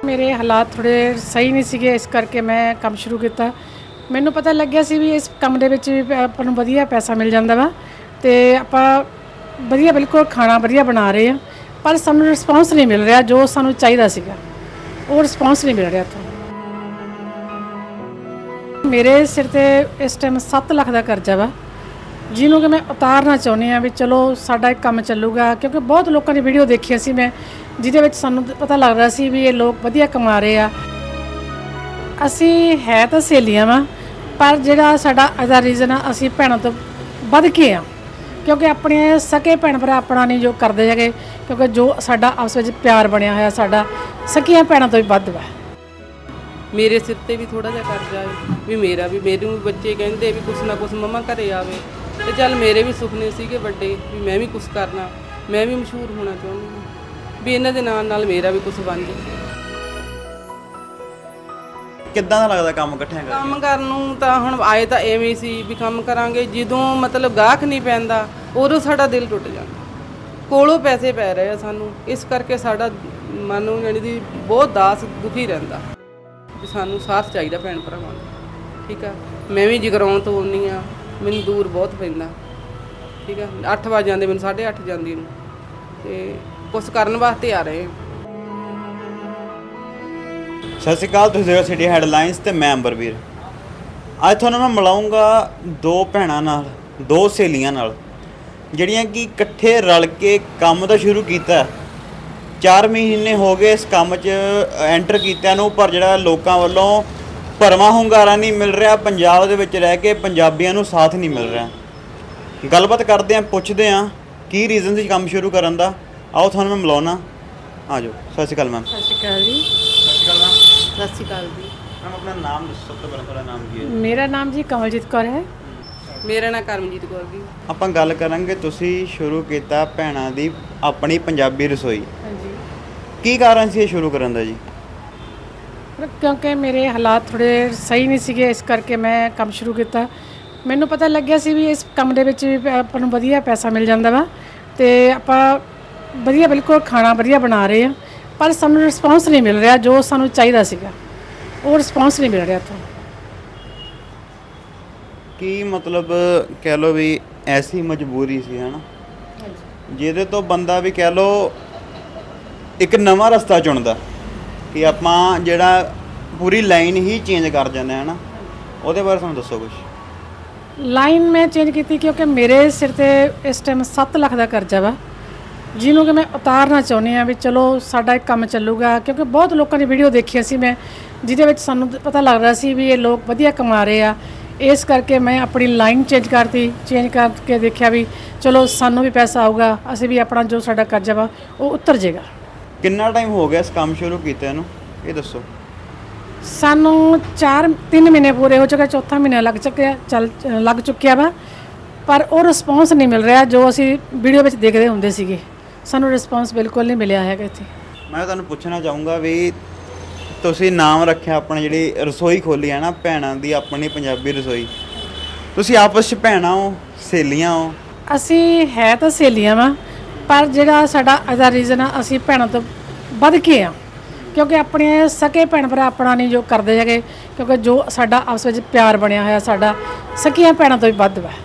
मेरे हालात थोड़े सही नहीं ਸੀਗੇ ਇਸ ਕਰਕੇ ਮੈਂ ਕੰਮ ਸ਼ੁਰੂ ਕੀਤਾ। ਮੈਨੂੰ ਪਤਾ ਲੱਗਿਆ ਸੀ ਵੀ ਇਸ ਕੰਮ ਦੇ ਵਿੱਚ ਵੀ ਆਪਾਂ ਨੂੰ ਵਧੀਆ ਪੈਸਾ ਮਿਲ ਜਾਂਦਾ ਵਾ ਤੇ ਆਪਾਂ ਵਧੀਆ ਬਿਲਕੁਲ ਖਾਣਾ ਵਧੀਆ ਬਣਾ ਰਹੇ ਆ, ਪਰ ਸਾਨੂੰ ਰਿਸਪੌਂਸ ਨਹੀਂ ਮਿਲ ਰਿਹਾ ਜੋ ਸਾਨੂੰ ਚਾਹੀਦਾ ਸੀਗਾ, ਉਹ ਰਿਸਪੌਂਸ ਨਹੀਂ ਮਿਲ ਰਿਹਾ ਇੱਥੋਂ। ਮੇਰੇ ਸਿਰ ਤੇ ਇਸ ਟਾਈਮ 7 ਲੱਖ ਦਾ ਕਰਜ਼ਾ ਵਾ ਜਿਹਨੂੰ ਕਿ ਮੈਂ ਉਤਾਰਨਾ ਚਾਹੁੰਦੀ ਹਾਂ ਵੀ ਚਲੋ ਸਾਡਾ ਇੱਕ ਕੰਮ ਚੱਲੂਗਾ, ਕਿਉਂਕਿ ਬਹੁਤ ਲੋਕਾਂ ਦੀ ਵੀਡੀਓ ਦੇਖੀ ਸੀ ਮੈਂ ਜਿਹਦੇ ਵਿੱਚ ਸਾਨੂੰ ਪਤਾ ਲੱਗ ਰਿਹਾ ਸੀ ਵੀ ਇਹ ਲੋਕ ਵਧੀਆ ਕਮਾ ਰਹੇ ਆ। ਅਸੀਂ ਹੈ ਤਾਂ ਸਹੇਲੀਆਂ ਵਾ, ਪਰ ਜਿਹੜਾ ਸਾਡਾ ਇਹਦਾ ਰੀਜ਼ਨ ਆ ਅਸੀਂ ਭੈਣਾਂ ਤੋਂ ਵੱਧ ਕੇ ਆ, ਕਿਉਂਕਿ ਆਪਣੇ ਸਕੇ ਭੈਣ ਭਰਾ ਆਪਣਾ ਨਹੀਂ ਜੋ ਕਰਦੇ ਹੈਗੇ, ਕਿਉਂਕਿ ਜੋ ਸਾਡਾ ਆਪਸ ਵਿੱਚ ਪਿਆਰ ਬਣਿਆ ਹੋਇਆ ਸਾਡਾ ਸਕੀਆਂ ਭੈਣਾਂ ਤੋਂ ਵੀ ਵੱਧ ਵਾ। ਮੇਰੇ ਸਿਰ ਤੇ ਵੀ ਥੋੜਾ ਜਿਹਾ ਕਰਜ਼ਾ ਹੈ ਵੀ ਮੇਰਾ ਵੀ, ਮੈਨੂੰ ਵੀ ਬੱਚੇ ਕਹਿੰਦੇ ਵੀ ਕੁਛ ਨਾ ਕੁਛ ਮੰਮਾ ਘਰੇ ਆਵੇ, ਤੇ ਚੱਲ ਮੇਰੇ ਵੀ ਸੁਪਨੇ ਸੀਗੇ ਵੱਡੇ ਵੀ ਮੈਂ ਵੀ ਕੁਛ ਕਰਨਾ, ਮੈਂ ਵੀ ਮਸ਼ਹੂਰ ਹੋਣਾ ਚਾਹੁੰਦੀ ਹਾਂ ਵੀ ਇਹਨਾਂ ਦੇ ਨਾਲ ਮੇਰਾ ਵੀ ਕੁਛ ਬਣ ਜਾਵੇ। ਕਿੱਦਾਂ ਦਾ ਲੱਗਦਾ ਕੰਮ ਇਕੱਠਿਆਂ ਕਰਕੇ? ਕੰਮ ਕਰਨ ਨੂੰ ਤਾਂ ਹੁਣ ਆਏ ਤਾਂ ਐਵੇਂ ਹੀ ਸੀ ਵੀ ਕੰਮ ਕਰਾਂਗੇ, ਜਦੋਂ ਮਤਲਬ ਗਾਹਕ ਨਹੀਂ ਪੈਂਦਾ ਉਦੋਂ ਸਾਡਾ ਦਿਲ ਟੁੱਟ ਜਾਂਦਾ, ਕੋਲੋਂ ਪੈਸੇ ਪੈ ਰਹੇ ਆ ਸਾਨੂੰ, ਇਸ ਕਰਕੇ ਸਾਡਾ ਮਨ ਨੂੰ ਜਾਣੀ ਦੀ ਬਹੁਤ ਦਾਸ ਦੁਖੀ ਰਹਿੰਦਾ ਵੀ ਸਾਨੂੰ ਸਾਥ ਚਾਹੀਦਾ ਭੈਣ ਭਰਾਵਾਂ ਦਾ। ਠੀਕ ਆ, ਮੈਂ ਵੀ ਜਗਰਾਉਂ ਤੋਂ ਆਉਂਦੀ ਆ, ਮੈਨੂੰ ਦੂਰ ਬਹੁਤ ਪੈਂਦਾ। ਠੀਕ ਆ, 8 ਵਜੇ ਜਾਂਦੇ ਮੈਨੂੰ 8:30 ਜਾਂਦੀ ਨੂੰ, ਤੇ ਕੁਛ ਕਰਨ ਵਾਸਤੇ ਆ ਰਹੇ। ਸਤਿ ਸ਼੍ਰੀ ਅਕਾਲ, ਤੁਸੀਂ ਦੇਖੋ ਸਿਟੀ ਹੈਡਲਾਈਨਸ ਤੇ ਮੈਂ ਅੰਬਰਵੀਰ। ਅੱਜ ਤੁਹਾਨੂੰ ਮੈਂ ਮਿਲਾਉਂਗਾ ਦੋ ਭੈਣਾਂ ਨਾਲ, ਦੋ ਸਹੇਲੀਆਂ ਨਾਲ ਜਿਹੜੀਆਂ ਕਿ ਇਕੱਠੇ ਰਲ ਕੇ ਕੰਮ ਤਾਂ ਸ਼ੁਰੂ ਕੀਤਾ। 4 ਮਹੀਨੇ ਹੋ ਗਏ ਇਸ ਕੰਮ 'ਚ ਐਂਟਰ ਕੀਤਿਆਂ ਨੂੰ, ਪਰ ਜਿਹੜਾ ਲੋਕਾਂ ਵੱਲੋਂ ਭਰਵਾਂ ਹੁੰਗਾਰਾ ਨਹੀਂ ਮਿਲ ਰਿਹਾ, ਪੰਜਾਬ ਦੇ ਵਿੱਚ ਰਹਿ ਕੇ ਪੰਜਾਬੀਆਂ ਨੂੰ ਸਾਥ ਨਹੀਂ ਮਿਲ ਰਿਹਾ। ਗੱਲਬਾਤ ਕਰਦੇ ਹਾਂ, ਪੁੱਛਦੇ ਹਾਂ ਕੀ ਰੀਜ਼ਨ ਸੀ ਕੰਮ ਸ਼ੁਰੂ ਕਰਨ ਦਾ। ਆਓ ਤੁਹਾਨੂੰ ਮੈਂ ਮਿਲਾਉਣਾ, ਆ ਜਾਓ। ਸਤਿ ਸ਼੍ਰੀ ਅਕਾਲ ਮੈਮ। ਸਤਿ ਸ਼੍ਰੀ ਅਕਾਲ ਜੀ। ਸਤਿ ਸ਼੍ਰੀ ਅਕਾਲ ਮੈਮ। ਸਤਿ ਸ਼੍ਰੀ ਅਕਾਲ ਜੀ। ਮੈਮ ਆਪਣਾ ਨਾਮ ਦੱਸੋ, ਸਭ ਤੋਂ ਪਹਿਲਾਂ ਤੁਹਾਡਾ ਨਾਮ ਕੀ ਹੈ? ਮੇਰਾ ਨਾਮ ਜੀ ਕਮਲਜੀਤ ਕੌਰ ਹੈ। ਮੇਰਾ ਨਾਂ ਕਰਮਜੀਤ ਕੌਰ ਜੀ। ਆਪਾਂ ਗੱਲ ਕਰਾਂਗੇ, ਤੁਸੀਂ ਸ਼ੁਰੂ ਕੀਤਾ ਭੈਣਾਂ ਦੀ ਆਪਣੀ ਪੰਜਾਬੀ ਰਸੋਈ, ਹਾਂਜੀ, ਕੀ ਕਾਰਨ ਸੀ ਇਹ ਸ਼ੁਰੂ ਕਰਨ ਦਾ ਜੀ? ਕਿਉਂਕਿ ਮੇਰੇ ਹਾਲਾਤ ਥੋੜ੍ਹੇ ਸਹੀ ਨਹੀਂ ਸੀਗੇ ਇਸ ਕਰਕੇ ਮੈਂ ਕੰਮ ਸ਼ੁਰੂ ਕੀਤਾ। ਮੈਨੂੰ ਪਤਾ ਲੱਗਿਆ ਸੀ ਵੀ ਇਸ ਕੰਮ ਦੇ ਵਿੱਚ ਵੀ ਆਪਾਂ ਨੂੰ ਵਧੀਆ ਪੈਸਾ ਮਿਲ ਜਾਂਦਾ ਵਾ ਤੇ ਆਪਾਂ ਵਧੀਆ ਬਿਲਕੁਲ ਖਾਣਾ ਵਧੀਆ ਬਣਾ ਰਹੇ ਆ, ਪਰ ਸਾਨੂੰ ਰਿਸਪੌਂਸ ਨਹੀਂ ਮਿਲ ਰਿਹਾ ਜੋ ਸਾਨੂੰ ਚਾਹੀਦਾ ਸੀਗਾ, ਉਹ ਰਿਸਪੌਂਸ ਨਹੀਂ ਮਿਲ ਰਿਹਾ ਇੱਥੋਂ। ਕੀ ਮਤਲਬ ਕਹਿ ਲਓ ਵੀ ਐਸੀ ਮਜਬੂਰੀ ਸੀ ਹੈ ਨਾ, ਜਿਹਦੇ ਤੋਂ ਬੰਦਾ ਵੀ ਕਹਿ ਲਓ ਇੱਕ ਨਵਾਂ ਰਸਤਾ ਚੁਣਦਾ ਕਿ ਆਪਾਂ ਜਿਹੜਾ ਪੂਰੀ ਲਾਈਨ ਹੀ ਚੇਂਜ ਕਰ ਜਾਂਦੇ ਹੈ ਨਾ, ਉਹਦੇ ਬਾਰੇ ਸਾਨੂੰ ਦੱਸੋ ਕੁਝ। ਲਾਈਨ ਮੈਂ ਚੇਂਜ ਕੀਤੀ ਕਿਉਂਕਿ ਮੇਰੇ ਸਿਰ ਤੇ ਇਸ ਟਾਈਮ 7 ਲੱਖ ਦਾ ਕਰਜ਼ਾ ਵਾ ਜਿਹਨੂੰ ਕਿ ਮੈਂ ਉਤਾਰਨਾ ਚਾਹੁੰਦੀ ਹਾਂ ਵੀ ਚਲੋ ਸਾਡਾ ਇੱਕ ਕੰਮ ਚੱਲੂਗਾ, ਕਿਉਂਕਿ ਬਹੁਤ ਲੋਕਾਂ ਦੀ ਵੀਡੀਓ ਦੇਖੀ ਸੀ ਮੈਂ ਜਿਹਦੇ ਵਿੱਚ ਸਾਨੂੰ ਪਤਾ ਲੱਗ ਰਿਹਾ ਸੀ ਵੀ ਇਹ ਲੋਕ ਵਧੀਆ ਕਮਾ ਰਹੇ ਆ, ਇਸ ਕਰਕੇ ਮੈਂ ਆਪਣੀ ਲਾਈਨ ਚੇਂਜ ਕਰਤੀ। ਚੇਂਜ ਕਰਕੇ ਦੇਖਿਆ ਵੀ ਚਲੋ ਸਾਨੂੰ ਵੀ ਪੈਸਾ ਆਊਗਾ, ਅਸੀਂ ਵੀ ਆਪਣਾ ਜੋ ਸਾਡਾ ਕਰਜ਼ਾ ਵਾ ਉਹ ਉਤਰ ਜਾਏਗਾ। ਕਿੰਨਾ ਟਾਈਮ ਹੋ ਗਿਆ ਇਸ ਕੰਮ ਸ਼ੁਰੂ ਕੀਤੇ ਨੂੰ, ਇਹ ਦੱਸੋ। ਸਾਨੂੰ 3 ਮਹੀਨੇ ਪੂਰੇ ਹੋ ਚੁੱਕੇ, ਚੌਥਾ ਮਹੀਨਾ ਲੱਗ ਚੁੱਕਿਆ ਵਾ, ਪਰ ਉਹ ਰਿਸਪੌਂਸ ਨਹੀਂ ਮਿਲ ਰਿਹਾ ਜੋ ਅਸੀਂ ਵੀਡੀਓ ਵਿੱਚ ਦੇਖਦੇ ਹੁੰਦੇ ਸੀਗੇ, ਸਾਨੂੰ ਰਿਸਪੌਂਸ ਬਿਲਕੁਲ ਨਹੀਂ ਮਿਲਿਆ ਹੈਗਾ ਇੱਥੇ। ਮੈਂ ਤੁਹਾਨੂੰ ਪੁੱਛਣਾ ਚਾਹੂੰਗਾ ਵੀ ਤੁਸੀਂ ਨਾਮ ਰੱਖਿਆ ਆਪਣੀ ਜਿਹੜੀ ਰਸੋਈ ਖੋਲ੍ਹੀ ਹੈ ਨਾ, ਭੈਣਾਂ ਦੀ ਆਪਣੀ ਪੰਜਾਬੀ ਰਸੋਈ, ਤੁਸੀਂ ਆਪਸ 'ਚ ਭੈਣਾਂ ਹੋ, ਸਹੇਲੀਆਂ ਹੋ? ਅਸੀਂ ਹੈ ਤਾਂ ਸਹੇਲੀਆਂ ਵਾ, ਪਰ ਜਿਹੜਾ ਸਾਡਾ ਇਹਦਾ ਰੀਜ਼ਨ ਆ ਅਸੀਂ ਭੈਣਾਂ ਤੋਂ ਵੱਧ ਕੇ ਆ, ਕਿਉਂਕਿ ਆਪਣੇ ਸਕੇ ਭੈਣ ਭਰਾ ਆਪਣਾ ਨਹੀਂ ਜੋ ਕਰਦੇ ਹੈਗੇ, ਕਿਉਂਕਿ ਜੋ ਸਾਡਾ ਆਪਸ ਵਿੱਚ ਪਿਆਰ ਬਣਿਆ ਹੋਇਆ ਸਾਡਾ ਸਕੀਆਂ ਭੈਣਾਂ ਤੋਂ ਵੀ ਵੱਧ ਵਾ।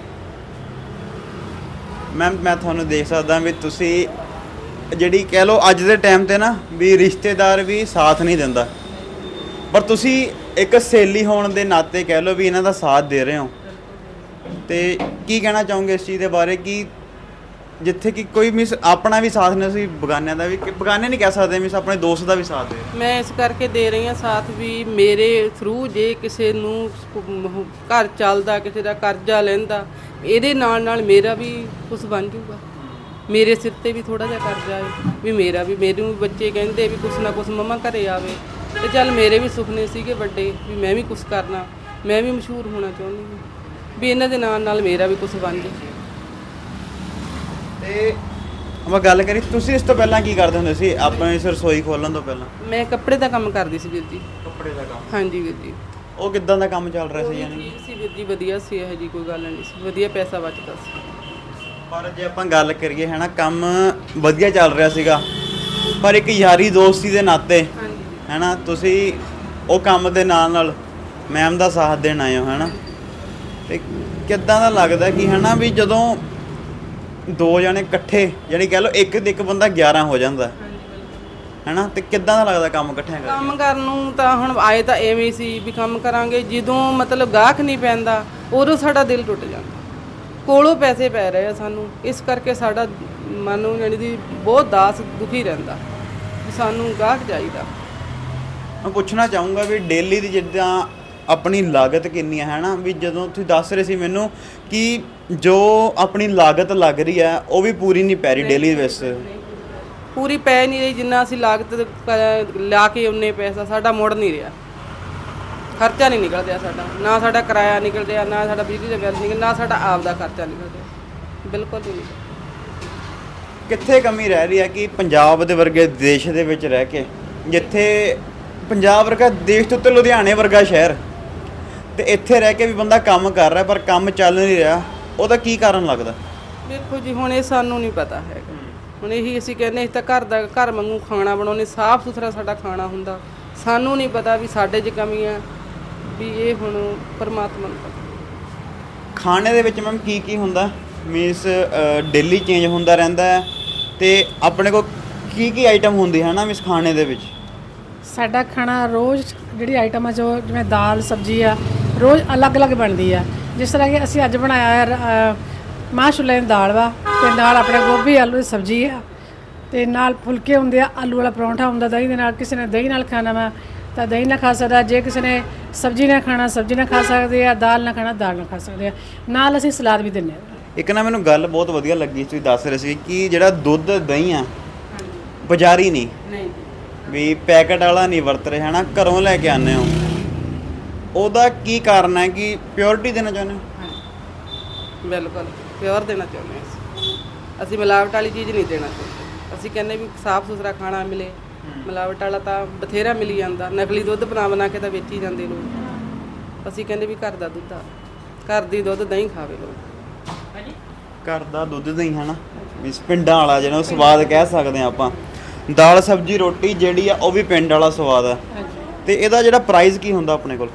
ਮੈਮ ਮੈਂ ਤੁਹਾਨੂੰ ਦੇਖ ਸਕਦਾ ਵੀ ਤੁਸੀਂ ਜਿਹੜੀ ਕਹਿ ਲਓ ਅੱਜ ਦੇ ਟਾਈਮ 'ਤੇ ਨਾ ਵੀ ਰਿਸ਼ਤੇਦਾਰ ਵੀ ਸਾਥ ਨਹੀਂ ਦਿੰਦਾ, ਪਰ ਤੁਸੀਂ ਇੱਕ ਸਹੇਲੀ ਹੋਣ ਦੇ ਨਾਤੇ ਕਹਿ ਲਓ ਵੀ ਇਹਨਾਂ ਦਾ ਸਾਥ ਦੇ ਰਹੇ ਹੋ, ਤੇ ਕੀ ਕਹਿਣਾ ਚਾਹੋਗੇ ਇਸ ਚੀਜ਼ ਦੇ ਬਾਰੇ ਕਿ ਜਿੱਥੇ ਕਿ ਕੋਈ ਮਿਸ ਆਪਣਾ ਵੀ ਸਾਥ ਨਹੀਂ, ਅਸੀਂ ਬਗਾਨਿਆਂ ਦਾ ਵੀ, ਬਗਾਨੇ ਨਹੀਂ ਕਹਿ ਸਕਦੇ, ਮਿਸ ਆਪਣੇ ਦੋਸਤ ਦਾ ਵੀ ਸਾਥ ਦੇ ਰਹੇ? ਮੈਂ ਇਸ ਕਰਕੇ ਦੇ ਰਹੀ ਹਾਂ ਸਾਥ ਵੀ ਮੇਰੇ ਥਰੂ ਜੇ ਕਿਸੇ ਨੂੰ ਘਰ ਚੱਲਦਾ, ਕਿਸੇ ਦਾ ਕਰਜ਼ਾ ਲੈਂਦਾ, ਇਹਦੇ ਨਾਲ ਮੇਰਾ ਵੀ ਕੁਛ ਬਣ ਜਾਊਗਾ। ਮੇਰੇ ਸਿਰ ਤੇ ਵੀ ਥੋੜਾ ਜਿਹਾ ਕਰਜ਼ਾ ਹੈ ਵੀ ਮੇਰਾ ਵੀ, ਮੈਨੂੰ ਵੀ ਬੱਚੇ ਕਹਿੰਦੇ ਵੀ ਕੁਛ ਨਾ ਕੁਛ ਮੰਮਾ ਘਰੇ ਆਵੇ, ਤੇ ਚੱਲ ਮੇਰੇ ਵੀ ਸੁਪਨੇ ਸੀਗੇ ਵੱਡੇ ਵੀ ਮੈਂ ਵੀ ਕੁਛ ਕਰਨਾ, ਮੈਂ ਵੀ ਮਸ਼ਹੂਰ ਹੋਣਾ ਚਾਹੁੰਦੀ ਹਾਂ ਵੀ ਇਹਨਾਂ ਦੇ ਨਾਲ ਮੇਰਾ ਵੀ ਕੁਛ ਬਣ ਜਾਵੇ। ਤੇ ਆਪਾਂ ਗੱਲ ਕਰੀ, ਤੁਸੀਂ ਇਸ ਤੋਂ ਪਹਿਲਾਂ ਕੀ ਕਰਦੇ ਹੁੰਦੇ ਸੀ ਆਪਣੀ ਇਸ ਰਸੋਈ ਖੋਲ੍ਹਣ ਤੋਂ ਪਹਿਲਾਂ? ਮੈਂ ਕੱਪੜੇ ਦਾ ਕੰਮ ਕਰਦੀ ਸੀ ਵੀਰ ਜੀ। ਕੱਪੜੇ ਦਾ ਕੰਮ? ਹਾਂਜੀ ਵੀਰ ਜੀ। ਉਹ ਕਿੱਦਾਂ ਦਾ ਕੰਮ ਚੱਲ ਰਿਹਾ ਸੀ? ਯਾਨੀ ਠੀਕ ਸੀ ਵੀਰ ਜੀ, ਵਧੀਆ ਸੀ, ਇਹੋ ਜਿਹੀ ਕੋਈ ਗੱਲ ਨਹੀਂ ਸੀ, ਵਧੀਆ ਪੈਸਾ ਬਚਦਾ ਸੀ। ਪਰ ਜੇ ਆਪਾਂ ਗੱਲ ਕਰੀਏ ਹੈ ਨਾ, ਕੰਮ ਵਧੀਆ ਚੱਲ ਰਿਹਾ ਸੀਗਾ, ਪਰ ਇੱਕ ਯਾਰੀ ਦੋਸਤੀ ਦੇ ਨਾਤੇ ਹੈਨਾ ਤੁਸੀਂ ਉਹ ਕੰਮ ਦੇ ਨਾਲ ਮੈਮ ਦਾ ਸਾਥ ਦੇਣ ਆਏ ਹੋ ਹੈਨਾ। ਤੇ ਕਿੱਦਾਂ ਦਾ ਲੱਗਦਾ ਕਿ ਹੈਨਾ ਵੀ ਜਦੋਂ ਦੋ ਜਣੇ ਇਕੱਠੇ ਜਾਣੀ ਕਹਿ ਲਓ ਇੱਕ ਤੇ ਇੱਕ ਬੰਦਾ 11 ਹੋ ਜਾਂਦਾ ਹੈਨਾ, ਤੇ ਕਿੱਦਾਂ ਦਾ ਲੱਗਦਾ ਕੰਮ ਇਕੱਠਿਆਂ ਕਰਕੇ? ਕੰਮ ਕਰਨ ਨੂੰ ਤਾਂ ਹੁਣ ਆਏ ਤਾਂ ਐਵੇਂ ਹੀ ਸੀ ਵੀ ਕੰਮ ਕਰਾਂਗੇ, ਜਦੋਂ ਮਤਲਬ ਗਾਹਕ ਨਹੀਂ ਪੈਂਦਾ ਉਦੋਂ ਸਾਡਾ ਦਿਲ ਟੁੱਟ ਜਾਂਦਾ। ਕੋਲੋਂ ਪੈਸੇ ਪੈ ਰਹੇ ਆ ਸਾਨੂੰ, ਇਸ ਕਰਕੇ ਸਾਡਾ ਮਨ ਨੂੰ ਜਾਣੀ ਦੀ ਬਹੁਤ ਦਾਸ ਦੁਖੀ ਰਹਿੰਦਾ ਵੀ ਸਾਨੂੰ ਗਾਹਕ ਚਾਹੀਦਾ। ਮੈਂ ਪੁੱਛਣਾ ਚਾਹੂੰਗਾ ਵੀ ਡੇਲੀ ਦੀ ਜਿੱਦਾਂ ਆਪਣੀ ਲਾਗਤ ਕਿੰਨੀ ਹੈ ਨਾ, ਵੀ ਜਦੋਂ ਤੁਸੀਂ ਦੱਸ ਰਹੇ ਸੀ ਮੈਨੂੰ ਕਿ ਜੋ ਆਪਣੀ ਲਾਗਤ ਲੱਗ ਰਹੀ ਹੈ ਉਹ ਵੀ ਪੂਰੀ ਨਹੀਂ ਪੈ ਰਹੀ ਡੇਲੀ ਬੇਸ ਪੂਰੀ ਪੈ ਨਹੀਂ ਰਹੀ, ਜਿੰਨਾ ਅਸੀਂ ਲਾਗਤ ਲਾ ਕੇ ਉਨੇ ਪੈਸਾ ਸਾਡਾ ਮੁੜ ਨਹੀਂ ਰਿਹਾ, ਖਰਚਾ ਨਹੀਂ ਨਿਕਲ ਰਿਹਾ ਸਾਡਾ, ਨਾ ਸਾਡਾ ਕਿਰਾਇਆ ਨਿਕਲ ਰਿਹਾ, ਨਾ ਸਾਡਾ ਬਿਜਲੀ ਦਾ ਬਿੱਲ ਨਿਕਲ, ਨਾ ਸਾਡਾ ਆਪ ਦਾ ਖਰਚਾ ਨਿਕਲ ਰਿਹਾ, ਬਿਲਕੁਲ ਨਹੀਂ। ਕਿੱਥੇ ਕਮੀ ਰਹਿ ਰਹੀ ਹੈ ਕਿ ਪੰਜਾਬ ਦੇ ਵਰਗੇ ਦੇਸ਼ ਦੇ ਵਿੱਚ ਰਹਿ ਕੇ, ਜਿੱਥੇ ਪੰਜਾਬ ਵਰਗਾ ਦੇਸ਼ ਤੋਂ ਉੱਤੇ ਲੁਧਿਆਣੇ ਵਰਗਾ ਸ਼ਹਿਰ, ਤੇ ਇੱਥੇ ਰਹਿ ਕੇ ਵੀ ਬੰਦਾ ਕੰਮ ਕਰ ਰਿਹਾ ਪਰ ਕੰਮ ਚੱਲ ਨਹੀਂ ਰਿਹਾ, ਉਹਦਾ ਕੀ ਕਾਰਨ ਲੱਗਦਾ? ਦੇਖੋ ਜੀ ਹੁਣ ਇਹ ਸਾਨੂੰ ਨਹੀਂ ਪਤਾ ਹੈਗਾ, ਹੁਣ ਇਹੀ ਅਸੀਂ ਕਹਿੰਦੇ ਅਸੀਂ ਤਾਂ ਘਰ ਵਾਂਗੂ ਖਾਣਾ ਬਣਾਉਂਦੇ, ਸਾਫ਼ ਸੁਥਰਾ ਸਾਡਾ ਖਾਣਾ ਹੁੰਦਾ, ਸਾਨੂੰ ਨਹੀਂ ਪਤਾ ਵੀ ਸਾਡੇ 'ਚ ਕਮੀ ਆ, ਵੀ ਇਹ ਹੁਣ ਪਰਮਾਤਮਾ ਨੂੰ ਪਤਾ। ਖਾਣੇ ਦੇ ਵਿੱਚ ਮੈਮ ਕੀ ਹੁੰਦਾ? ਮੀਨਸ ਡੇਲੀ ਚੇਂਜ ਹੁੰਦਾ ਰਹਿੰਦਾ ਹੈ, ਤੇ ਆਪਣੇ ਕੋਲ ਕੀ ਆਈਟਮ ਹੁੰਦੀ ਹੈ ਨਾ ਮੀਨਸ ਖਾਣੇ ਦੇ ਵਿੱਚ? ਸਾਡਾ ਖਾਣਾ ਰੋਜ਼ ਜਿਹੜੀ ਆਈਟਮਾਂ ਜੋ ਜਿਵੇਂ ਦਾਲ ਸਬਜ਼ੀ ਆ ਰੋਜ਼ ਅਲੱਗ-ਅਲੱਗ ਬਣਦੀ ਆ। ਜਿਸ ਤਰ੍ਹਾਂ ਕਿ ਅਸੀਂ ਅੱਜ ਬਣਾਇਆ ਮਾਂਹ ਛੋਲਿਆਂ ਦੀ ਦਾਲ ਵਾ, ਤੇ ਨਾਲ ਆਪਣੇ ਗੋਭੀ ਆਲੂ ਦੀ ਸਬਜ਼ੀ ਆ, ਤੇ ਨਾਲ ਫੁਲਕੇ ਹੁੰਦੇ ਆ, ਆਲੂ ਵਾਲਾ ਪਰੌਂਠਾ ਹੁੰਦਾ ਦਹੀਂ ਦੇ ਨਾਲ, ਕਿਸੇ ਨੇ ਦਹੀਂ ਨਾਲ ਖਾਣਾ ਵਾ ਤਾਂ ਦਹੀਂ ਨਾਲ ਖਾ ਸਕਦਾ, ਜੇ ਕਿਸੇ ਨੇ ਸਬਜ਼ੀ ਨਾਲ ਖਾਣਾ ਸਬਜ਼ੀ ਨਾਲ ਖਾ ਸਕਦੇ ਆ, ਦਾਲ ਨਾਲ ਖਾਣਾ ਦਾਲ ਨਾਲ ਖਾ ਸਕਦੇ ਆ, ਨਾਲ ਅਸੀਂ ਸਲਾਦ ਵੀ ਦਿੰਦੇ ਹਾਂ। ਇੱਕ ਨਾ ਮੈਨੂੰ ਗੱਲ ਬਹੁਤ ਵਧੀਆ ਲੱਗੀ, ਤੁਸੀਂ ਦੱਸ ਰਹੇ ਸੀ ਕਿ ਜਿਹੜਾ ਦੁੱਧ ਦਹੀਂ ਆ ਬਾਜ਼ਾਰੀ ਨਹੀਂ ਵੀ ਪੈਕਟ ਵਾਲਾ ਨਹੀਂ ਵਰਤ ਰਹੇ ਹੈ ਨਾ, ਘਰੋਂ ਲੈ ਕੇ ਆਉਂਦੇ ਹੋ, ਉਹਦਾ ਕੀ ਕਾਰਨ ਹੈ? ਕਿ ਪਿਓਰਿਟੀ ਦੇਣਾ ਚਾਹੁੰਦੇ ਹੋ? ਬਿਲਕੁਲ ਪਿਓਰ ਦੇਣਾ ਚਾਹੁੰਦੇ ਹਾਂ ਅਸੀਂ ਮਿਲਾਵਟ ਵਾਲੀ ਚੀਜ਼ ਨਹੀਂ ਦੇਣਾ ਚਾਹੁੰਦੇ। ਅਸੀਂ ਕਹਿੰਦੇ ਵੀ ਸਾਫ਼ ਸੁਥਰਾ ਖਾਣਾ ਮਿਲੇ, ਮਿਲਾਵਟ ਵਾਲਾ ਤਾਂ ਬਥੇਰਾ ਮਿਲੀ ਜਾਂਦਾ, ਨਕਲੀ ਦੁੱਧ ਬਣਾ ਕੇ ਤਾਂ ਵੇਚੀ ਜਾਂਦੇ ਲੋਕ। ਅਸੀਂ ਕਹਿੰਦੇ ਵੀ ਘਰ ਦਾ ਦੁੱਧ ਆ, ਘਰ ਦੀ ਦੁੱਧ ਦਹੀਂ ਖਾਵੇ ਲੋਕ, ਘਰ ਦਾ ਦੁੱਧ ਦਹੀਂ ਹੈ ਨਾ, ਵੀ ਪਿੰਡਾਂ ਵਾਲਾ ਜਿਹਨੂੰ ਸਵਾਦ ਕਹਿ ਸਕਦੇ ਹਾਂ ਆਪਾਂ। ਦਾਲ ਸਬਜ਼ੀ ਰੋਟੀ ਜਿਹੜੀ ਆ ਉਹ ਵੀ ਪਿੰਡ ਵਾਲਾ ਸਵਾਦ ਆ। ਤੇ ਇਹਦਾ ਜਿਹੜਾ ਪ੍ਰਾਈਸ ਕੀ ਹੁੰਦਾ ਆਪਣੇ ਕੋਲ?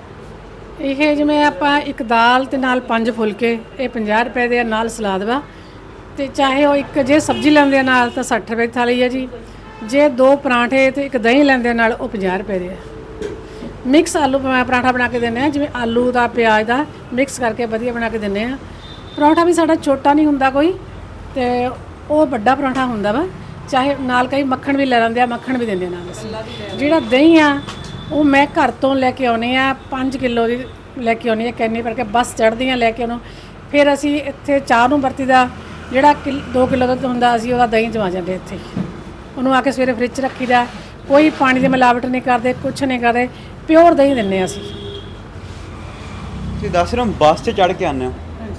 ਇਹ ਜਿਵੇਂ ਆਪਾਂ ਇੱਕ ਦਾਲ ਤੇ ਨਾਲ 5 ਫੁਲਕੇ ਇਹ 50 ਰੁਪਏ ਦੇ ਆ, ਨਾਲ ਸਲਾਦ ਵਾ, ਤੇ ਚਾਹੇ ਉਹ ਇੱਕ ਜੇ ਸਬਜ਼ੀ ਲੈਂਦੇ ਆ ਨਾਲ ਤਾਂ 60 ਰੁਪਏ ਦੀ ਥਾਲੀ ਹੈ ਜੀ, ਜੇ 2 ਪਰਾਂਠੇ ਤੇ ਇੱਕ ਦਹੀਂ ਲੈਂਦੇ ਨਾਲ ਉਹ 50 ਰੁਪਏ ਦੇ ਆ। ਮਿਕਸ ਆਲੂ ਪਰਾਂਠਾ ਬਣਾ ਕੇ ਦਿੰਦੇ ਆ, ਜਿਵੇਂ ਆਲੂ ਦਾ ਪਿਆਜ਼ ਦਾ ਮਿਕਸ ਕਰਕੇ ਵਧੀਆ ਬਣਾ ਕੇ ਦਿੰਦੇ ਆ। ਪਰੌਂਠਾ ਵੀ ਸਾਡਾ ਛੋਟਾ ਨਹੀਂ ਹੁੰਦਾ ਕੋਈ, ਤੇ ਉਹ ਵੱਡਾ ਪਰੌਂਠਾ ਹੁੰਦਾ ਵਾ, ਚਾਹੇ ਨਾਲ ਕਈ ਮੱਖਣ ਵੀ ਲੈ ਲੈਂਦੇ ਆ, ਮੱਖਣ ਵੀ ਦਿੰਦੇ ਨਾਲ ਅਸੀਂ। ਜਿਹੜਾ ਦਹੀਂ ਆ ਉਹ ਮੈਂ ਘਰ ਤੋਂ ਲੈ ਕੇ ਆਉਂਦੀ ਆ, 5 ਕਿਲੋ ਦੀ ਲੈ ਕੇ ਆਉਂਦੀ ਆ ਕੈਨੀ ਭਰ ਕੇ, ਬੱਸ ਚੜ੍ਹਦੀਆਂ ਲੈ ਕੇ ਉਹਨੂੰ, ਫਿਰ ਅਸੀਂ ਇੱਥੇ ਚਾਹ ਨੂੰ ਵਰਤੀ ਦਾ ਜਿਹੜਾ 2 ਕਿਲੋ ਦੁੱਧ ਹੁੰਦਾ ਅਸੀਂ ਉਹਦਾ ਦਹੀਂ ਜਮਾ ਜਾਂਦੇ ਇੱਥੇ, ਉਹਨੂੰ ਆ ਕੇ ਸਵੇਰੇ ਫਰਿੱਜ 'ਚ ਰੱਖੀਦਾ, ਕੋਈ ਪਾਣੀ ਦੀ ਮਿਲਾਵਟ ਨਹੀਂ ਕਰਦੇ, ਕੁਛ ਨਹੀਂ ਕਰਦੇ, ਪਿਓਰ ਦਹੀਂ ਦਿੰਦੇ ਹਾਂ ਅਸੀਂ। ਤੁਸੀਂ ਦੱਸ ਰਹੇ ਹੋ ਬੱਸ 'ਚ ਚੜ੍ਹ ਕੇ ਆਉਂਦੇ ਹੋ,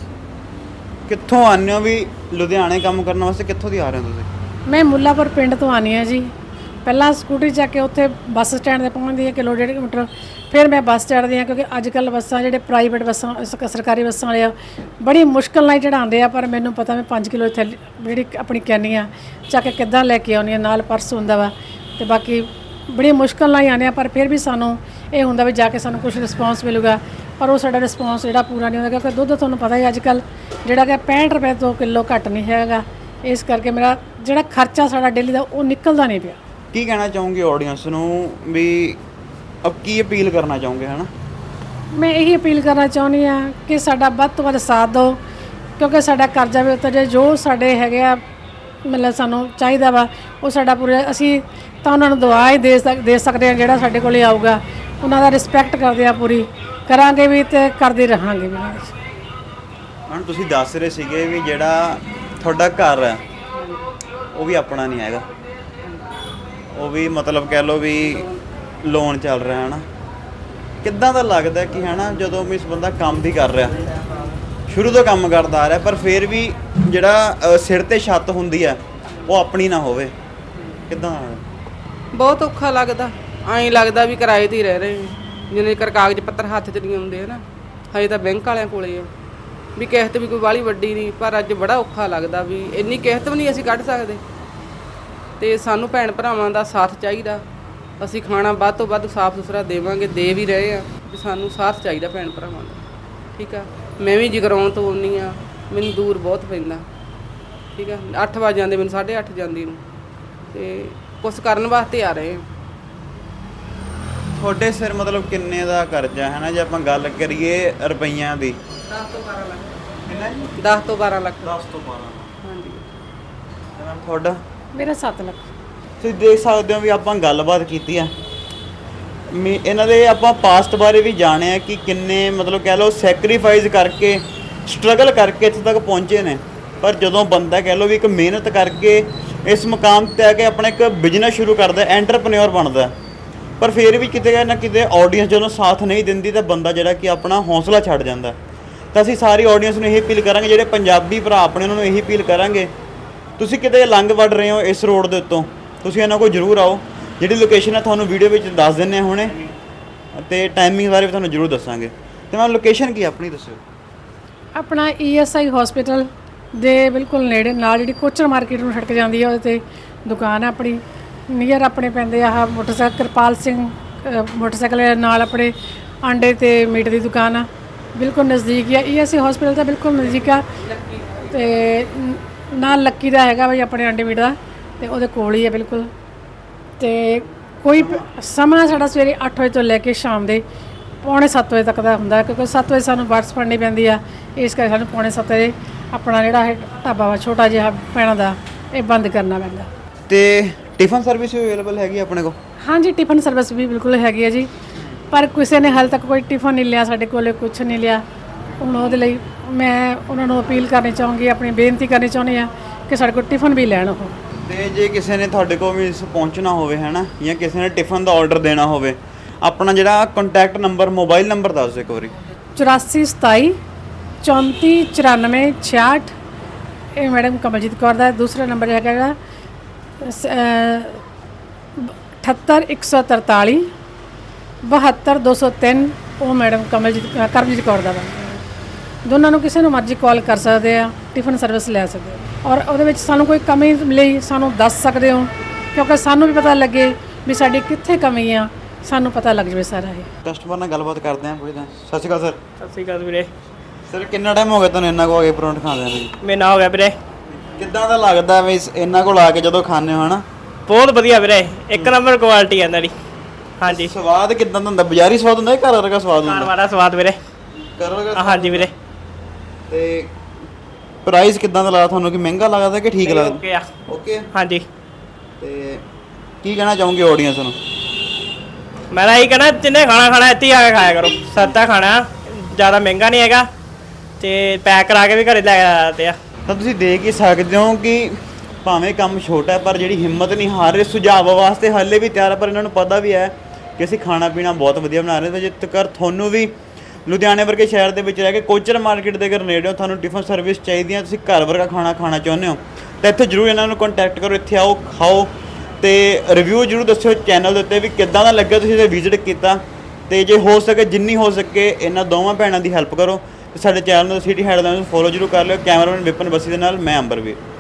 ਕਿੱਥੋਂ ਆਉਂਦੇ ਹੋ? ਵੀ ਲੁਧਿਆਣੇ ਕੰਮ ਕਰਨ ਵਾਸਤੇ ਕਿੱਥੋਂ ਦੀ ਆ ਰਹੇ ਹੋ ਤੁਸੀਂ? ਮੈਂ ਮੁੱਲਾਪੁਰ ਪਿੰਡ ਤੋਂ ਆਉਂਦੀ ਹਾਂ ਜੀ, ਪਹਿਲਾਂ ਸਕੂਟਰੀ ਚੱਕ ਕੇ ਉੱਥੇ ਬੱਸ ਸਟੈਂਡ 'ਤੇ ਪਹੁੰਚਦੀ ਹਾਂ, ਕਿਲੋ 1.5 ਕਿਲੋਮੀਟਰ, ਫਿਰ ਮੈਂ ਬੱਸ ਚੜ੍ਹਦੀ ਹਾਂ, ਕਿਉਂਕਿ ਅੱਜ ਕੱਲ੍ਹ ਬੱਸਾਂ ਜਿਹੜੇ ਪ੍ਰਾਈਵੇਟ ਬੱਸਾਂ ਸਰਕਾਰੀ ਬੱਸਾਂ ਵਾਲੇ ਆ ਬੜੀ ਮੁਸ਼ਕਿਲ ਨਾਲ ਚੜ੍ਹਾਉਂਦੇ ਆ, ਪਰ ਮੈਨੂੰ ਪਤਾ ਮੈਂ 5 ਕਿਲੋ ਇੱਥੇ ਜਿਹੜੀ ਆਪਣੀ ਕੈਨੀ ਆ ਚੱਕ ਕੇ ਕਿੱਦਾਂ ਲੈ ਕੇ ਆਉਂਦੀ ਹਾਂ, ਨਾਲ ਪਰਸ ਹੁੰਦਾ ਵਾ, ਤੇ ਬਾਕੀ ਬੜੀ ਮੁਸ਼ਕਿਲ ਨਾਲ ਹੀ ਆਉਂਦੇ ਆ, ਪਰ ਫਿਰ ਵੀ ਸਾਨੂੰ ਇਹ ਹੁੰਦਾ ਵੀ ਜਾ ਕੇ ਸਾਨੂੰ ਕੁਛ ਰਿਸਪੌਂਸ ਮਿਲੂਗਾ, ਪਰ ਉਹ ਸਾਡਾ ਰਿਸਪੌਂਸ ਜਿਹੜਾ ਪੂਰਾ ਨਹੀਂ ਹੁੰਦਾ, ਕਿਉਂਕਿ ਦੁੱਧ ਤੁਹਾਨੂੰ ਪਤਾ ਹੀ ਅੱਜ ਕੱਲ੍ਹ ਜਿਹੜਾ ਕਿ 65 ਰੁਪਏ ਤੋਂ ਕਿਲੋ ਘੱਟ ਨਹੀਂ ਹੈਗਾ, ਇਸ ਕਰਕੇ ਮੇਰਾ ਜਿਹੜਾ ਖਰਚਾ ਸਾਡਾ ਡੇਲੀ ਦਾ ਉਹ ਨਿਕਲਦਾ ਨਹੀਂ ਪਿਆ। ਕੀ ਕਹਿਣਾ ਚਾਹੋਗੇ ਆਡੀਅנס ਨੂੰ, ਵੀ ਅਬ ਕੀ ਅਪੀਲ ਕਰਨਾ ਚਾਹੋਗੇ ਹੈ ਨਾ? ਮੈਂ ਇਹੀ ਅਪੀਲ ਕਰਨਾ ਚਾਹੁੰਦੀ ਹਾਂ ਕਿ ਸਾਡਾ ਵੱਧ ਤੋਂ ਵੱਧ ਸਾਥ ਦਿਓ, ਕਿਉਂਕਿ ਸਾਡਾ ਕਰਜ਼ਾ ਵੀ ਉਤਰ ਜਾਏ, ਜੋ ਸਾਡੇ ਹੈਗੇ ਆ ਮਤਲਬ ਸਾਨੂੰ ਚਾਹੀਦਾ ਵਾ ਉਹ ਸਾਡਾ ਪੂਰਾ, ਅਸੀਂ ਤਾਂ ਉਹਨਾਂ ਨੂੰ ਦੁਆ ਹੀ ਦੇ ਸਕਦੇ ਹਾਂ, ਜਿਹੜਾ ਸਾਡੇ ਕੋਲ ਆਊਗਾ ਉਹਨਾਂ ਦਾ ਰਿਸਪੈਕਟ ਕਰਦੇ ਆ, ਪੂਰੀ ਕਰਾਂਗੇ ਵੀ ਤੇ ਕਰਦੇ ਰਹਾਂਗੇ ਵੀ। ਹੁਣ ਤੁਸੀਂ ਦੱਸ ਰਹੇ ਸੀਗੇ ਵੀ ਜਿਹੜਾ ਤੁਹਾਡਾ ਘਰ ਹੈ ਉਹ ਵੀ ਆਪਣਾ ਨਹੀਂ ਹੈਗਾ, ਉਹ ਵੀ ਮਤਲਬ ਕਹਿ ਲਓ ਵੀ ਲੋਨ ਚੱਲ ਰਿਹਾ ਹੈ ਨਾ, ਕਿੱਦਾਂ ਦਾ ਲੱਗਦਾ ਕਿ ਹੈ ਨਾ ਜਦੋਂ ਵੀ ਇਸ ਬੰਦਾ ਕੰਮ ਵੀ ਕਰ ਰਿਹਾ, ਸ਼ੁਰੂ ਤੋਂ ਕੰਮ ਕਰਦਾ ਆ ਰਿਹਾ, ਪਰ ਫਿਰ ਵੀ ਜਿਹੜਾ ਸਿਰ ਤੇ ਛੱਤ ਹੁੰਦੀ ਹੈ ਉਹ ਆਪਣੀ ਨਾ ਹੋਵੇ, ਕਿੱਦਾਂ? ਬਹੁਤ ਔਖਾ ਲੱਗਦਾ, ਐਂ ਲੱਗਦਾ ਵੀ ਕਿਰਾਏ 'ਤੇ ਹੀ ਰਹਿ ਰਹੇ ਜਿੰਨੇ ਕਰ ਕਾਗਜ਼ ਪੱਤਰ ਹੱਥ 'ਚ ਨਹੀਂ ਆਉਂਦੇ ਹੈ ਨਾ, ਹਜੇ ਤਾਂ ਬੈਂਕ ਵਾਲਿਆਂ ਕੋਲੇ ਆ, ਵੀ ਕਿਸ਼ਤ ਵੀ ਕੋਈ ਬਾਹਲੀ ਵੱਡੀ ਨਹੀਂ, ਪਰ ਅੱਜ ਬੜਾ ਔਖਾ ਲੱਗਦਾ ਵੀ ਇੰਨੀ ਕਿਸ਼ਤ ਵੀ ਨਹੀਂ ਅਸੀਂ ਕੱਢ ਸਕਦੇ, ਤੇ ਸਾਨੂੰ ਭੈਣ ਭਰਾਵਾਂ ਦਾ ਸਾਥ ਚਾਹੀਦਾ, ਅਸੀਂ ਖਾਣਾ ਵੱਧ ਤੋਂ ਵੱਧ ਸਾਫ਼ ਸੁਥਰਾ ਦੇਵਾਂਗੇ, ਦੇ ਵੀ ਰਹੇ ਆ। ਵੀ ਸਾਨੂੰ ਸਾਥ ਚਾਹੀਦਾ ਭੈਣ ਭਰਾਵਾਂ ਦਾ, ਠੀਕ ਆ। ਮੈਂ ਵੀ ਜਗਰਾਉਂ ਤੋਂ ਆਉਂਦੀ ਆ, ਮੈਨੂੰ ਦੂਰ ਬਹੁਤ ਪੈਂਦਾ, ਠੀਕ ਆ। 8 ਵਜੇ ਜਾਂਦੇ, ਮੈਨੂੰ 8:30 ਜਾਂਦੀ ਨੂੰ, ਤੇ ਕੁਛ ਕਰਨ ਵਾਸਤੇ ਆ ਰਹੇ ਆ। ਤੁਹਾਡੇ ਸਿਰ ਮਤਲਬ ਕਿੰਨੇ ਦਾ ਕਰਜ਼ਾ ਹੈ ਨਾ, ਜੇ ਆਪਾਂ ਗੱਲ ਕਰੀਏ ਰੁਪਈਆਂ ਦੀ? 10 ਤੋਂ 12 ਲੱਖ। ਕਿੰਨਾ ਜੀ? 10 ਤੋਂ 12 ਲੱਖ। 10 ਤੋਂ 12। ਹਾਂਜੀ। ਮੈਮ ਤੁਹਾਡਾ? ਮੇਰਾ 7 ਲੱਖ। ਤੁਸੀਂ ਦੇਖ ਸਕਦੇ ਹੋ ਵੀ ਆਪਾਂ ਗੱਲਬਾਤ ਕੀਤੀ ਆ, ਇਹਨਾਂ ਦੇ ਆਪਾਂ ਪਾਸਟ ਬਾਰੇ ਵੀ ਜਾਣਿਆ ਕਿ ਕਿੰਨੇ ਮਤਲਬ ਕਹਿ ਲਓ ਸੈਕਰੀਫਾਈਸ ਕਰਕੇ, ਸਟਰਗਲ ਕਰਕੇ ਇੱਥੇ ਤੱਕ ਪਹੁੰਚੇ ਨੇ। ਪਰ ਜਦੋਂ ਬੰਦਾ ਕਹਿ ਲਓ ਵੀ ਇੱਕ ਮਿਹਨਤ ਕਰਕੇ ਇਸ ਮੁਕਾਮ 'ਤੇ ਆ ਕੇ ਆਪਣਾ ਇੱਕ ਬਿਜ਼ਨਸ ਸ਼ੁਰੂ ਕਰਦਾ, ਐਂਟਰਪ੍ਰੈਨਿਓਰ ਬਣਦਾ, ਪਰ ਫਿਰ ਵੀ ਕਿਤੇ ਨਾ ਕਿਤੇ ਆਡੀਅנס ਜਦੋਂ ਸਾਥ ਨਹੀਂ ਦਿੰਦੀ ਤਾਂ ਬੰਦਾ ਜਿਹੜਾ ਕਿ ਆਪਣਾ ਹੌਸਲਾ ਛੱਡ ਜਾਂਦਾ। ਤਾਂ ਅਸੀਂ ਸਾਰੀ ਆਡੀਅנס ਨੂੰ ਇਹ ਅਪੀਲ ਕਰਾਂਗੇ, ਜਿਹੜੇ ਪੰਜਾਬੀ ਭਰਾ ਆਪਣੇ ਉਹਨਾਂ ਨੂੰ ਇਹੀ ਅਪੀਲ ਕਰਾਂਗੇ, ਤੁਸੀਂ ਕਿਤੇ ਲੰਘ ਵੜ ਰਹੇ ਹੋ ਇਸ ਰੋਡ ਦੇ ਉੱਤੋਂ, ਤੁਸੀਂ ਇਹਨਾਂ ਕੋਲ ਜ਼ਰੂਰ ਆਓ। ਜਿਹੜੀ ਲੋਕੇਸ਼ਨ ਹੈ ਤੁਹਾਨੂੰ ਵੀਡੀਓ ਵਿੱਚ ਦੱਸ ਦਿੰਦੇ ਹਾਂ ਹੁਣੇ, ਅਤੇ ਟਾਈਮਿੰਗ ਬਾਰੇ ਵੀ ਤੁਹਾਨੂੰ ਜ਼ਰੂਰ ਦੱਸਾਂਗੇ। ਅਤੇ ਮੈਂ ਲੋਕੇਸ਼ਨ ਕੀ ਆਪਣੀ ਦੱਸਿਓ? ਆਪਣਾ ESI ਹਸਪੀਟਲ ਦੇ ਬਿਲਕੁਲ ਨੇੜੇ ਨਾਲ ਜਿਹੜੀ ਕੋਚਰ ਮਾਰਕੀਟ ਨੂੰ ਸੜਕ ਜਾਂਦੀ ਹੈ, ਉਹਦੇ 'ਤੇ ਦੁਕਾਨ ਹੈ ਆਪਣੀ। ਨੀਅਰ ਆਪਣੇ ਪੈਂਦੇ ਆਹ ਮੋਟਰਸਾਈਕਲ ਕਿਰਪਾਲ ਸਿੰਘ ਮੋਟਰਸਾਈਕਲ ਨਾਲ ਆਪਣੇ ਆਂਡੇ ਤੇ ਮੀਟ ਦੀ ਦੁਕਾਨ ਆ, ਬਿਲਕੁਲ ਨਜ਼ਦੀਕ ਹੀ ਆ। ESI ਹਸਪੀਟਲ ਤਾਂ ਬਿਲਕੁਲ ਨਜ਼ਦੀਕ ਆ, ਅਤੇ ਨਾਲ ਲੱਕੀ ਦਾ ਹੈਗਾ ਬਈ ਆਪਣੇ ਆਂਡੇ ਮੀਟ ਦਾ, ਅਤੇ ਉਹਦੇ ਕੋਲ ਹੀ ਹੈ ਬਿਲਕੁਲ। ਅਤੇ ਕੋਈ ਸਮਾਂ ਸਾਡਾ ਸਵੇਰੇ 8 ਵਜੇ ਤੋਂ ਲੈ ਕੇ ਸ਼ਾਮ ਦੇ 6:45 ਵਜੇ ਤੱਕ ਦਾ ਹੁੰਦਾ, ਕਿਉਂਕਿ 7 ਵਜੇ ਸਾਨੂੰ ਬੱਸ ਫੜਨੀ ਪੈਂਦੀ ਆ, ਇਸ ਕਰਕੇ ਸਾਨੂੰ 6:45 ਵਜੇ ਆਪਣਾ ਜਿਹੜਾ ਇਹ ਢਾਬਾ ਵਾ ਛੋਟਾ ਜਿਹਾ ਭੈਣਾਂ ਦਾ, ਇਹ ਬੰਦ ਕਰਨਾ ਪੈਂਦਾ। ਅਤੇ ਟਿਫਨ ਸਰਵਿਸ ਵੀ ਅਵੇਲੇਬਲ ਹੈਗੀ ਆਪਣੇ ਕੋਲ? ਹਾਂਜੀ, ਟਿਫਨ ਸਰਵਿਸ ਵੀ ਬਿਲਕੁਲ ਹੈਗੀ ਹੈ ਜੀ, ਪਰ ਕਿਸੇ ਨੇ ਹਾਲੇ ਤੱਕ ਕੋਈ ਟਿਫਨ ਨਹੀਂ ਲਿਆ ਸਾਡੇ ਕੋਲ, ਕੁਛ ਨਹੀਂ ਲਿਆ। ਹੁਣ ਉਹਦੇ ਲਈ ਮੈਂ ਉਹਨਾਂ ਨੂੰ ਅਪੀਲ ਕਰਨੀ ਚਾਹੂੰਗੀ, ਆਪਣੀ ਬੇਨਤੀ ਕਰਨੀ ਚਾਹੁੰਦੀ ਹਾਂ ਕਿ ਸਾਡੇ ਕੋਲ ਟਿਫਨ ਵੀ ਲੈਣ ਉਹ। ਅਤੇ ਜੇ ਕਿਸੇ ਨੇ ਤੁਹਾਡੇ ਕੋਲ ਵੀ ਪਹੁੰਚਣਾ ਹੋਵੇ ਹੈ ਨਾ, ਜਾਂ ਕਿਸੇ ਨੇ ਟਿਫਨ ਦਾ ਆਰਡਰ ਦੇਣਾ ਹੋਵੇ, ਆਪਣਾ ਜਿਹੜਾ ਕੰਟੈਕਟ ਨੰਬਰ, ਮੋਬਾਈਲ ਨੰਬਰ ਦੱਸ ਦਿਓ ਇੱਕ ਵਾਰੀ। 8427 34 94 66। ਇਹ ਮੈਡਮ ਕਮਲਜੀਤ ਕੌਰ ਦਾ। ਦੂਸਰਾ ਨੰਬਰ ਹੈਗਾ ਜਿਹੜਾ 78 143 72 203, ਉਹ ਮੈਡਮ ਕਰਮਜੀਤ ਕੌਰ ਦਾ ਵਾ। ਦੋਨਾਂ ਨੂੰ ਕਿਸੇ ਨੂੰ ਮਰਜ਼ੀ ਕਾਲ ਕਰ ਸਕਦੇ ਆ, ਟਿਫਨ ਸਰਵਿਸ ਲੈ ਸਕਦੇ ਹੋ। ਔਰ ਉਹਦੇ ਵਿੱਚ ਸਾਨੂੰ ਕੋਈ ਕਮੀ ਲਈ ਸਾਨੂੰ ਦੱਸ ਸਕਦੇ ਹੋ, ਕਿਉਂਕਿ ਸਾਨੂੰ ਵੀ ਪਤਾ ਲੱਗੇ ਵੀ ਸਾਡੀ ਕਿੱਥੇ ਕਮੀ ਆ, ਸਾਨੂੰ ਪਤਾ ਲੱਗ ਜਾਵੇ ਸਾਰਾ ਇਹ। ਕਸਟਮਰ ਨਾਲ ਗੱਲਬਾਤ ਕਰਦੇ ਹਾਂ, ਪੁੱਛਦੇ ਹਾਂ। ਸਤਿ ਸ਼੍ਰੀ ਅਕਾਲ ਸਰ। ਸਤਿ ਸ਼੍ਰੀ ਅਕਾਲ ਵੀਰੇ। ਸਰ ਕਿੰਨਾ ਟਾਈਮ ਹੋ ਗਿਆ ਤੁਹਾਨੂੰ ਇਹਨਾਂ ਕੋਲ ਆ ਕੇ ਪਰੌਂਠੇ ਖਾਂਦੇ ਨੂੰ? ਮਹੀਨਾ ਹੋ ਗਿਆ ਵੀਰੇ। ਕਿੱਦਾਂ ਦਾ ਲੱਗਦਾ ਵੀ ਇਹਨਾਂ ਕੋਲ ਆ ਕੇ ਜਦੋਂ ਖਾਂਦੇ ਹੋ ਹੈ ਨਾ? ਬਹੁਤ ਵਧੀਆ ਵੀਰੇ, ਇੱਕ ਨੰਬਰ ਕੁਆਲਿਟੀ ਹੈ ਇਹਨਾਂ ਦੀ। ਹਾਂਜੀ। ਸਵਾਦ ਕਿੱਦਾਂ ਦਾ ਹੁੰਦਾ? ਬਾਜ਼ਾਰੀ ਸਵਾਦ ਹੁੰਦਾ ਜਾਂ ਘਰ ਵਰਗਾ ਸਵਾਦ ਹੁੰਦਾ? ਘਰ ਵਾਲਾ ਸਵਾਦ ਵੀਰੇ। ਘਰ ਵਰਗਾ? ਹਾਂਜੀ ਵੀਰੇ। ਤੇ ਪ੍ਰਾਈਸ ਕਿੱਦਾਂ ਦਾ ਲੱਗਦਾ ਤੁਹਾਨੂੰ? ਕਿ ਮਹਿੰਗਾ ਲੱਗਦਾ ਕਿ ਠੀਕ ਲੱਗਦਾ? ਓਕੇ ਆ। ਓਕੇ। ਹਾਂਜੀ। ਤੇ ਕੀ ਕਹਿਣਾ ਚਾਹੋਗੇ ਆਡੀਅנס ਨੂੰ? ਮੈਂ ਤਾਂ ਇਹੀ ਕਹਿਣਾ, ਜਿੰਨੇ ਖਾਣਾ ਇੱਥੇ ਹੀ ਆ ਕੇ ਖਾਇਆ ਕਰੋ। ਸਸਤਾ ਖਾਣਾ, ਜ਼ਿਆਦਾ ਮਹਿੰਗਾ ਨਹੀਂ ਹੈਗਾ, ਤੇ ਪੈਕ ਕਰਾ ਕੇ ਵੀ ਘਰੇ ਲੈ ਆਤੇ ਆ। ਤਾਂ ਤੁਸੀਂ ਦੇਖ ਹੀ ਸਕਦੇ ਹੋ ਕਿ ਭਾਵੇਂ ਕੰਮ ਛੋਟਾ ਹੈ, ਪਰ ਜਿਹੜੀ ਹਿੰਮਤ ਨਹੀਂ ਹਾਰ ਰਹੇ, ਸੁਝਾਅ ਵਾਸਤੇ ਹਾਲੇ ਵੀ ਤਿਆਰ ਹੈ। ਪਰ ਇਹਨਾਂ ਨੂੰ ਪਤਾ ਵੀ ਹੈ ਕਿ ਅਸੀਂ ਖਾਣਾ ਪੀਣਾ ਬਹੁਤ ਵਧੀਆ ਬਣਾ ਰਹੇ ਹਾਂ। ਜੇ ਤੱਕ ਤੁਹਾਨੂੰ ਵੀ ਲੁਧਿਆਣੇ ਵਰਗੇ ਸ਼ਹਿਰ ਦੇ ਵਿੱਚ ਰਹਿ ਕੇ ਕੋਚਰ ਮਾਰਕੀਟ ਦੇ ਅਗਰ ਨੇੜੇ ਹੋ, ਤੁਹਾਨੂੰ ਟਿਫਨ ਸਰਵਿਸ ਚਾਹੀਦੀ ਹੈ, ਤੁਸੀਂ ਘਰ ਵਰਗਾ ਖਾਣਾ ਚਾਹੁੰਦੇ ਹੋ, ਤਾਂ ਇੱਥੇ ਜ਼ਰੂਰ ਇਹਨਾਂ ਨੂੰ ਕੰਟੈਕਟ ਕਰੋ। ਇੱਥੇ ਆਓ, ਖਾਓ, ਤੇ ਰਿਵਿਊ ਜ਼ਰੂਰ ਦੱਸਿਓ ਚੈਨਲ ਦੇ ਉੱਤੇ ਵੀ ਕਿੱਦਾਂ ਦਾ ਲੱਗਿਆ, ਤੁਸੀਂ ਇਹਦੇ ਵਿਜ਼ਿਟ ਕੀਤਾ। ਤੇ ਜੇ ਹੋ ਸਕੇ, ਜਿੰਨੀ ਹੋ ਸਕੇ, ਇਹਨਾਂ ਦੋਵਾਂ ਭੈਣਾਂ ਦੀ ਹੈਲਪ ਕਰੋ। ਤੇ ਸਾਡੇ ਚੈਨਲ ਨੂੰ ਸਿਟੀ ਹੈਡਲਾਈਨਸ ਫੋਲੋ ਜ਼ਰੂਰ ਕਰ ਲਿਓ। ਕੈਮਰਾਮੈਨ ਵਿਪਨ ਬੱਸੀ ਦੇ ਨਾਲ ਮੈਂ ਅੰਬਰਵੀਰ।